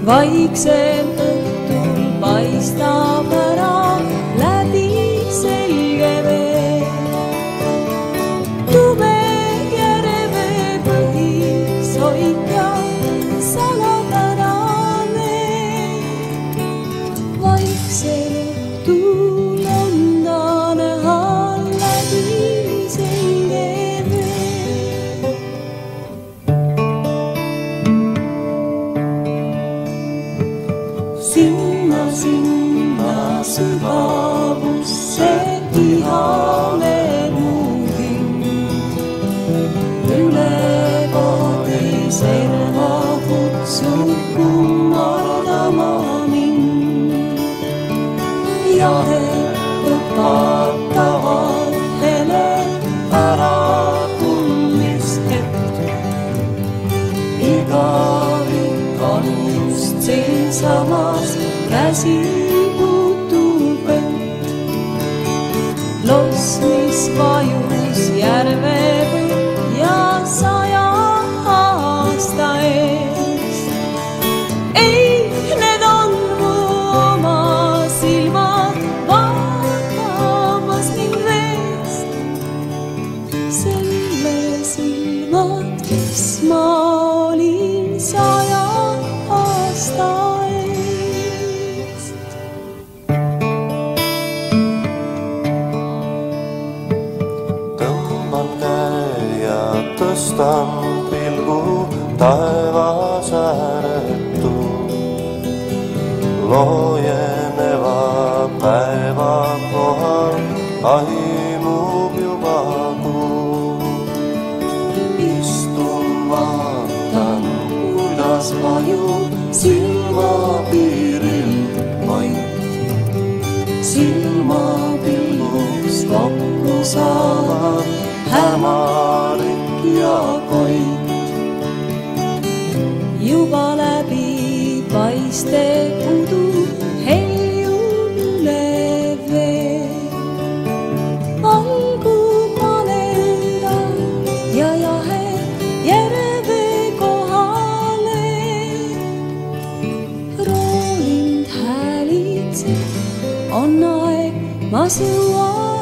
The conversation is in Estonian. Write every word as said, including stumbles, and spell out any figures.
vaiksel õhtul paistab ära läbi selge vee. Tume järve põhis hoidja salapärane, vaiksel õhtul on ta näha läbi selge vee. Sinna, sinna sügavus see ihale muudin, ülevaade serva kutsub kummardama mind. Jahe õpatavad hele ära tunnis hetk, igavik on just siinsamas käsi puutub vett. Loss, mis vajus järve põhja saja aasta eest. Ei, need on mu oma silmad vaatamas mind veest. Selle silmad, kes ma olin saja aasta eest. Tõmban käe ja tõstan pilgu taevas ääretu. Loojeneva päeva kohal aimub juba kuu. Istun, vaatan, kuidas vajub silmapiiril vait. Silmapilguks kokku saavad hämarik ja koit. Juba läbi paiste udu heljub üle vee. Valgub malendal ja jahe järve kohale. Roolind häälitseb, on aeg, ma sõuan.